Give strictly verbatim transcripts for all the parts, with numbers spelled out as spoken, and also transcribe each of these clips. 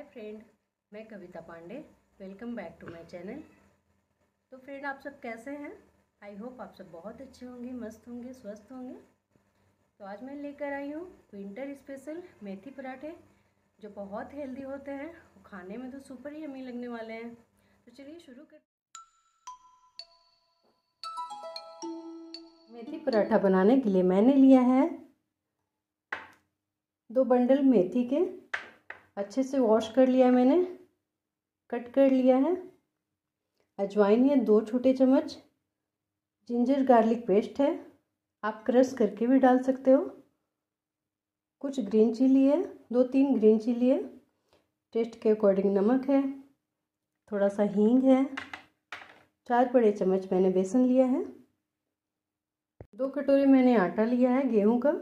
Friend, मैं Kavita Pandey. Welcome back to my channel. तो friend, आप सब कैसे हैं? आई होप आप सब बहुत अच्छे होंगे, मस्त होंगे, स्वस्थ होंगे। तो आज मैं लेकर आई हूँ विंटर स्पेशल मेथी पराठे, जो बहुत हेल्दी होते हैं। वो खाने में तो सुपर ही यम्मी लगने वाले हैं। तो चलिए शुरू कर। मेथी पराठा बनाने के लिए मैंने लिया है दो बंडल मेथी के। अच्छे से वॉश कर लिया मैंने, कट कर लिया है। अजवाइन है दो छोटे चम्मच। जिंजर गार्लिक पेस्ट है, आप क्रश करके भी डाल सकते हो। कुछ ग्रीन चिली है, दो तीन ग्रीन चिली है। टेस्ट के अकॉर्डिंग नमक है, थोड़ा सा हींग है। चार बड़े चम्मच मैंने बेसन लिया है। दो कटोरी मैंने आटा लिया है गेहूं का।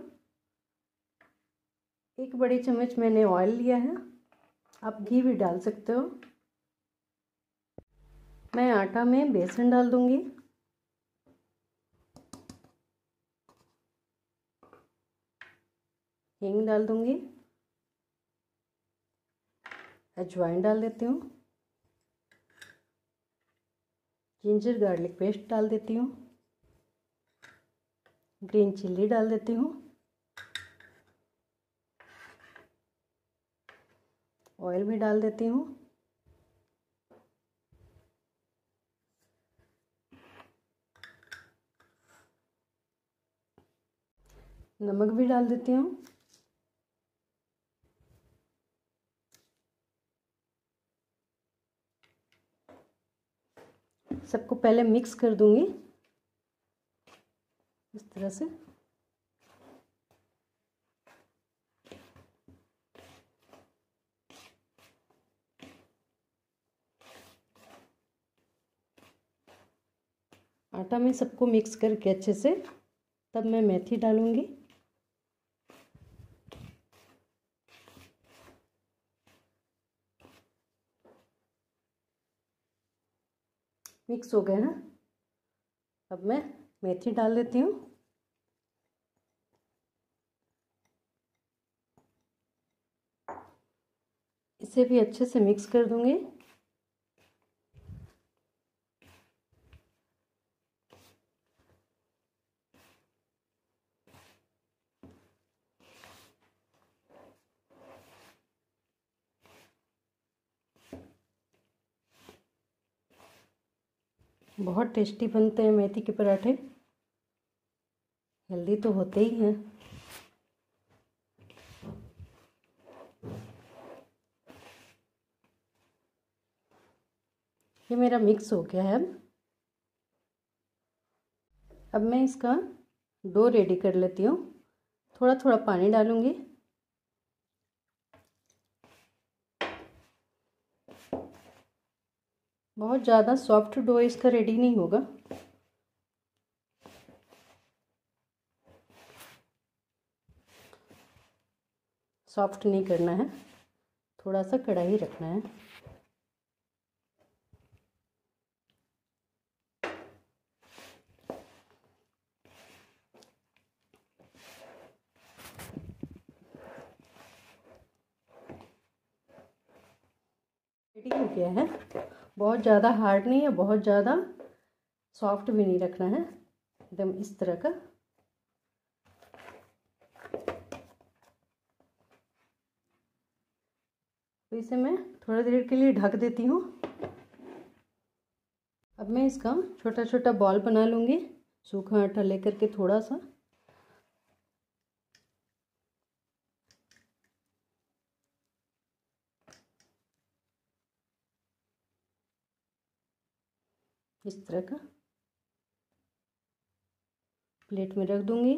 एक बड़े चम्मच मैंने ऑयल लिया है, आप घी भी डाल सकते हो। मैं आटा में बेसन डाल दूंगी, हींग डाल दूंगी, अजवाइन डाल देती हूँ, जिंजर गार्लिक पेस्ट डाल देती हूँ, ग्रीन चिल्ली डाल देती हूँ, ऑयल भी डाल देती हूँ। नमक भी डाल देती हूँ। सबको पहले मिक्स कर दूंगी इस तरह से। आटा में सबको मिक्स करके अच्छे से, तब मैं मेथी डालूंगी। मिक्स हो गया ना, अब मैं मेथी डाल देती हूँ। इसे भी अच्छे से मिक्स कर दूंगी। बहुत टेस्टी बनते हैं मेथी के पराठे, हेल्दी तो होते ही हैं। ये मेरा मिक्स हो गया है। अब मैं इसका डो रेडी कर लेती हूँ। थोड़ा थोड़ा पानी डालूंगी। बहुत ज़्यादा सॉफ्ट डो इसका रेडी नहीं होगा। सॉफ्ट नहीं करना है, थोड़ा सा कड़ाही रखना है। रेडी हो गया है। बहुत ज़्यादा हार्ड नहीं है, बहुत ज़्यादा सॉफ्ट भी नहीं रखना है, एकदम इस तरह का। तो इसे मैं थोड़ी देर के लिए ढक देती हूँ। अब मैं इसका छोटा छोटा बॉल बना लूँगी, सूखा आटा लेकर के थोड़ा सा। इस तरह का प्लेट में रख दूँगी।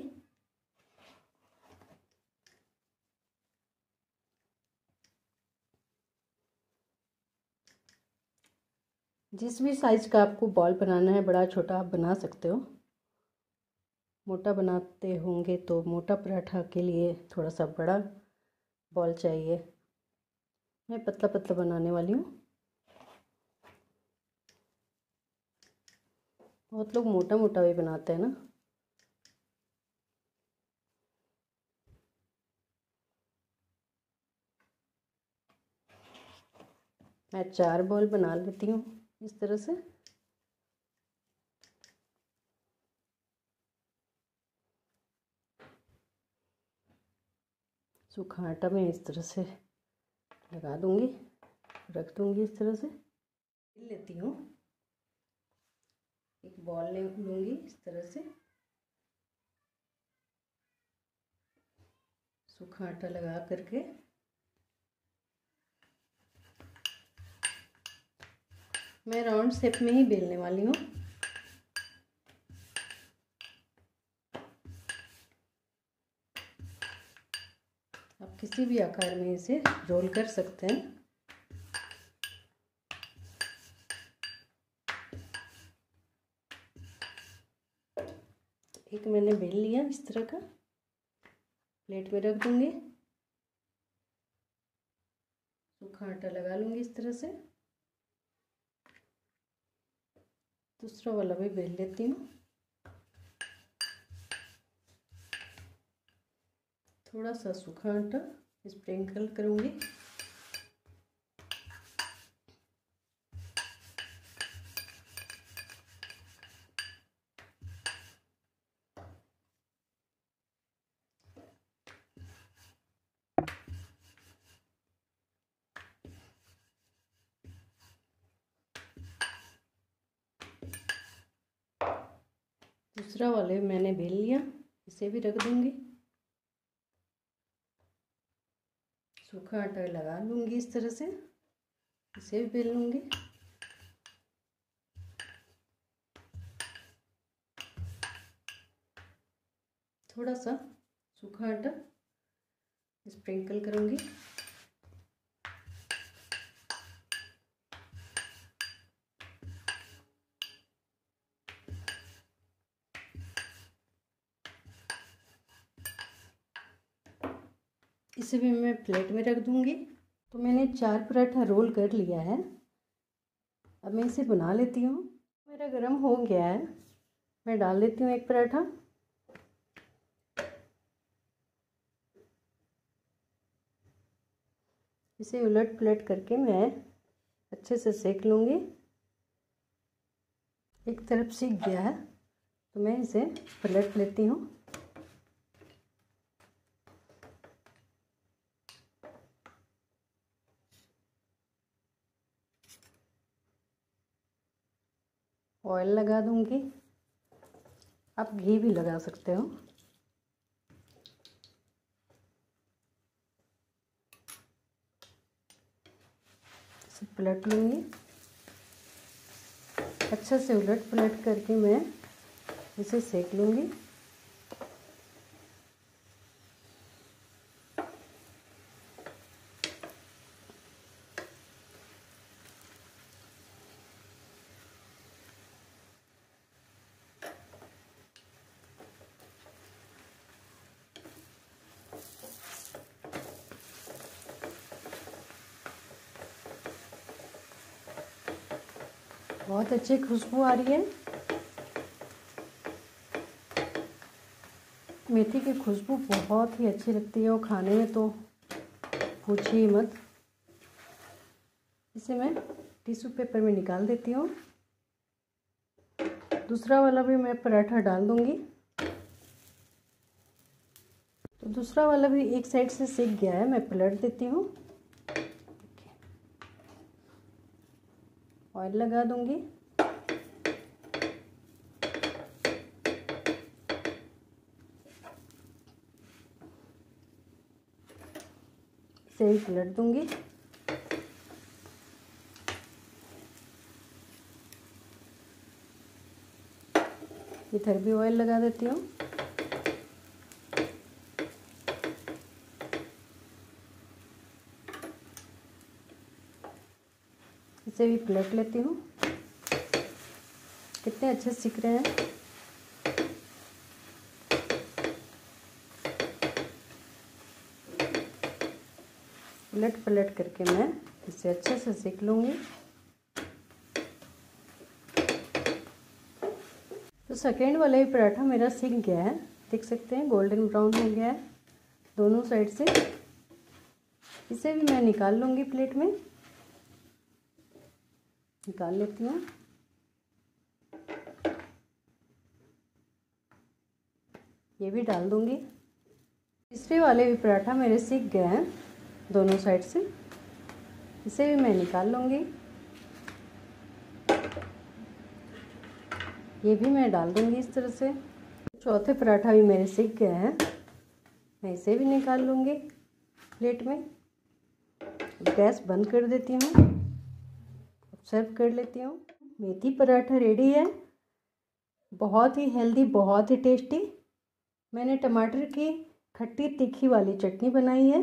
जिस भी साइज का आपको बॉल बनाना है, बड़ा छोटा आप बना सकते हो। मोटा बनाते होंगे तो मोटा पराठा के लिए थोड़ा सा बड़ा बॉल चाहिए। मैं पतला पतला बनाने वाली हूँ। बहुत लोग मोटा मोटा भी बनाते हैं ना। मैं चार बॉल बना लेती हूँ इस तरह से। सूखा आटा मैं इस तरह से लगा दूंगी, रख दूंगी इस तरह से। बेल लेती हूँ, एक बॉल ले लूँगी इस तरह से, सूखा आटा लगा करके मैं राउंड शेप में ही बेलने वाली हूँ। आप किसी भी आकार में इसे रोल कर सकते हैं। एक मैंने बेल लिया इस तरह का, प्लेट में रख दूंगी, सूखा आटा लगा लूंगी इस तरह से। दूसरा वाला भी बेल लेती हूँ। थोड़ा सा सूखा आटा स्प्रिंकल करूंगी। दूसरा वाले मैंने बेल लिया, इसे भी रख दूंगी, सूखा आटा लगा लूंगी इस तरह से, इसे भी बेल लूंगी। थोड़ा सा सूखा आटा स्प्रिंकल करूंगी। इसे भी मैं प्लेट में रख दूंगी। तो मैंने चार पराठा रोल कर लिया है, अब मैं इसे बना लेती हूँ। मेरा गरम हो गया है, मैं डाल देती हूँ एक पराठा। इसे उलट पलट करके मैं अच्छे से सेक लूँगी। एक तरफ सीख गया है तो मैं इसे पलट लेती हूँ। ऑयल लगा दूंगी, आप घी भी लगा सकते हो। इसे पलट लूँगी, अच्छे से उलट पलट करके मैं इसे सेक लूँगी। बहुत अच्छी खुशबू आ रही है। मेथी की खुशबू बहुत ही अच्छी लगती है और खाने में तो पूछिए मत। इसे मैं टिश्यू पेपर में निकाल देती हूँ। दूसरा वाला भी मैं पराठा डाल दूंगी। तो दूसरा वाला भी एक साइड से सिक गया है, मैं पलट देती हूँ। ऑयल लगा दूंगी, इसे भी पलट दूंगी। इधर भी ऑयल लगा देती हूँ। इसे भी पलट लेती हूँ। कितने अच्छे सिक रहे हैं। उलट पलट करके मैं इसे अच्छे से सेक लूँगी। तो सेकेंड वाला ही पराठा मेरा सिक गया है, देख सकते हैं गोल्डन ब्राउन हो गया है दोनों साइड से। इसे भी मैं निकाल लूँगी प्लेट में। निकाल लेती हूँ। ये भी डाल दूँगी। तीसरे वाले भी पराठा मेरे सीख गए हैं दोनों साइड से, इसे भी मैं निकाल लूँगी। ये भी मैं डाल दूँगी इस तरह से। चौथे पराठा भी मेरे सीख गए हैं, मैं इसे भी निकाल लूँगी प्लेट में। गैस बंद कर देती हूँ, सर्व कर लेती हूँ। मेथी पराठा रेडी है, बहुत ही हेल्दी, बहुत ही टेस्टी। मैंने टमाटर की खट्टी तीखी वाली चटनी बनाई है,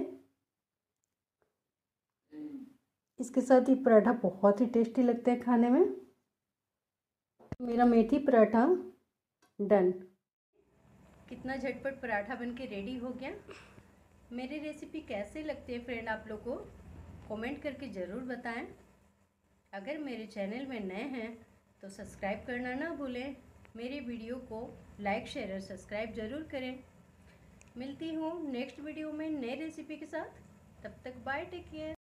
इसके साथ ही पराठा बहुत ही टेस्टी लगते हैं खाने में। मेरा मेथी पराठा डन। कितना झटपट पराठा बनके रेडी हो गया। मेरी रेसिपी कैसे लगती है फ्रेंड, आप लोग को कमेंट करके ज़रूर बताएं। अगर मेरे चैनल में नए हैं तो सब्सक्राइब करना ना भूलें। मेरे वीडियो को लाइक शेयर और सब्सक्राइब ज़रूर करें। मिलती हूँ नेक्स्ट वीडियो में नई रेसिपी के साथ। तब तक बाय, टेक केयर।